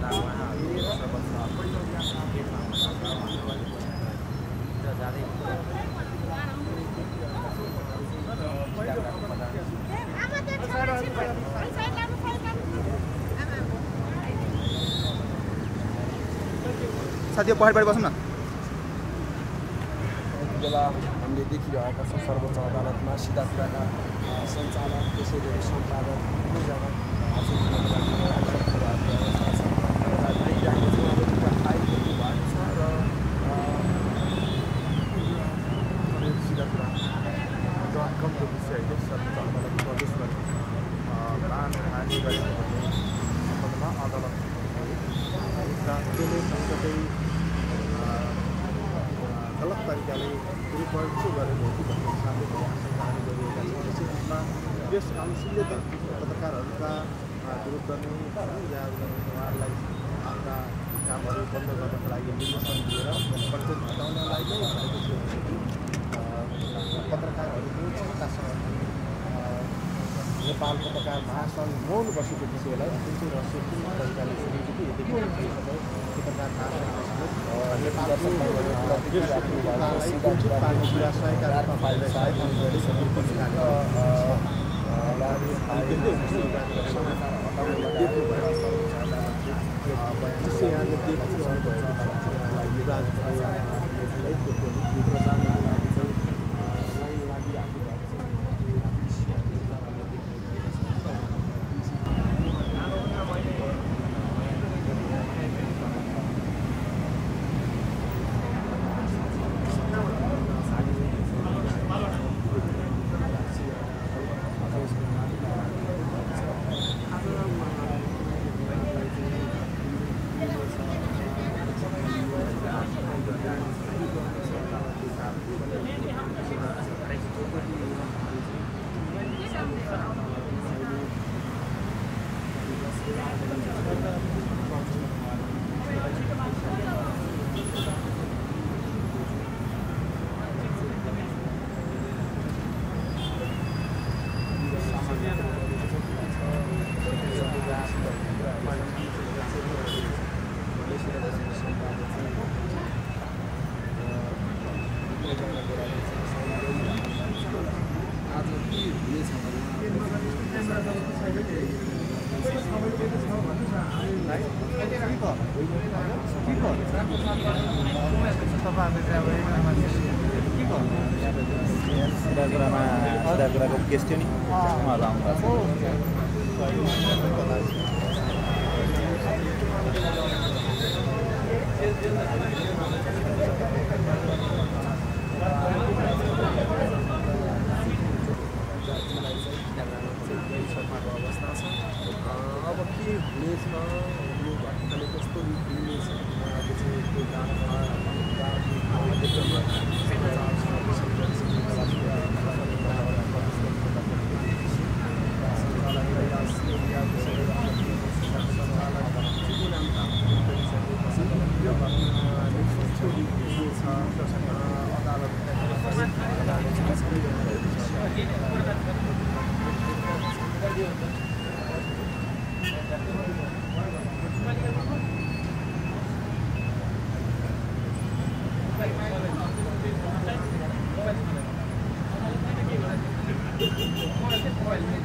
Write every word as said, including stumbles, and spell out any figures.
साथीहरु पछाडिबाट बसौँ न। यति बेला हामीले देखिरहेका छौँ सर्वोच्च अदालतमा सिधा कुराका सञ्चालक त्यसैले सम्पादक दुईजना सिधा कुरा गम्भीर विषयले सर्वोच्च अदालत प्रवेश गर्ने प्राण हानि गरेको भन्ने सम्बन्धमा अदालत त्यसले कतै गलत तरिकाले दुरुपयोग चाहिँ गरेको हो कि भन्ने हिसाबले पनि आशंका गरिएका छन्। यसै बिचमा यस काउन्सिलले त पत्रकारहरूका विरुद्ध नै याद गर्ने उहाँहरूलाई आफ्ना कामहरू बन्द गर्नको लागि निर्देशन दिएर कन्टेन्ट हटाउनलाई नै भनेको थियो भने पत्रकारहरूको क्षमतासँग नेपाल पत्रकार महासङ्घ मौन बसेको विषयलाई जुन चाहिँ रहस्यपूर्ण तरिकाले सुनेको थियो यदि पत्रकार महासङ्घ नेपालको पार्ने कुरा सहका रूपमा पाइरहेको कुराको केस थियो नि उहाँहरू आउनुभएको अवस्था छ। अब के हुनेछ यो घटनाले कस्तो रूप लिनेछ Well,